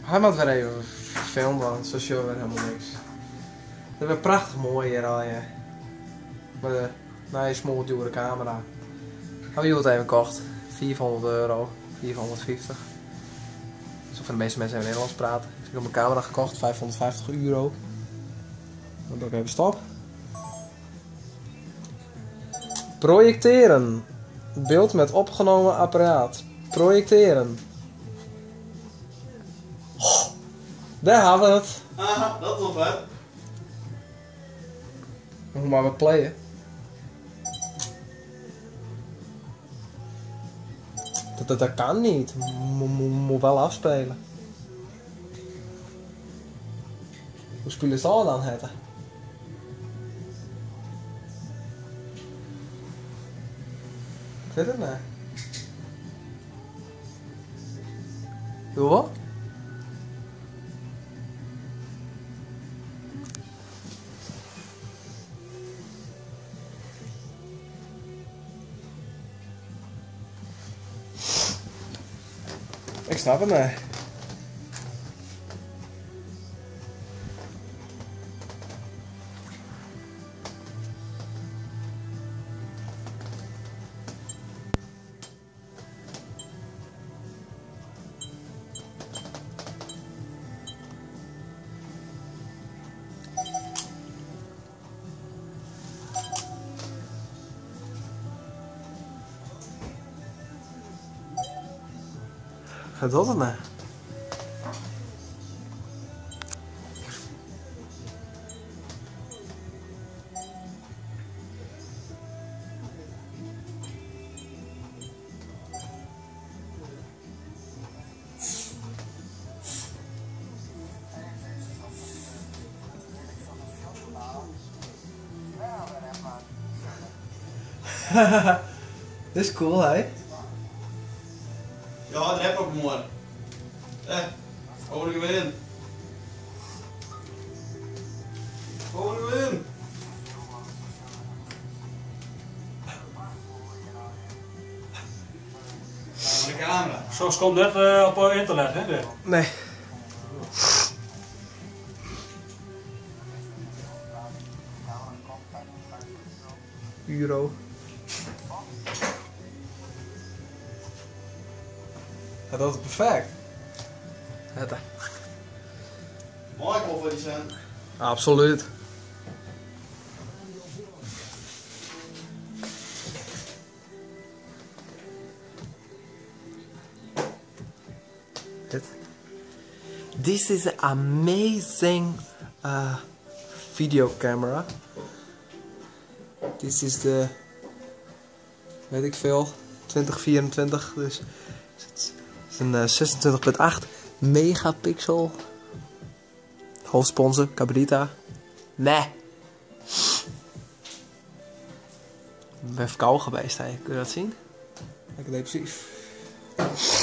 Hij moet weer even filmen, want zo show weer helemaal niks. Dat is prachtig mooi hier al, ja. Met een nice, small, dure camera. Hebben we het even gekocht. €400, 450. Zo van de meeste mensen in Nederlands praten. Ik heb mijn camera gekocht, €550. Dan doe ik even stop. Projecteren. Beeld met opgenomen apparaat. Projecteren. Oh, daar hebben we het. Ah, dat is nog vet. Nog maar wat playen. Dat kan niet. Moet wel afspelen. Hoe spelen ze dat dan het? Ik weet het niet. Doe wat? Ik snap het niet. Het doet het niet. Dit is cool, hè? Ja, dat heb ik mooi. Hoor ik weer in. Hoor ik weer in. De camera. Zo komt net op internet, hè? Dit. Nee. Euro. Ja, dat is perfect. Het. Mooi voor die zijn. Absoluut. Dit. This is an amazing video camera. This is de, weet ik veel, 2024. Dus het is een 26,8 megapixel. Hoofdsponsor, Cabrita. Nee. Ik ben verkouden geweest, hè. Kun je dat zien? Ik depressief.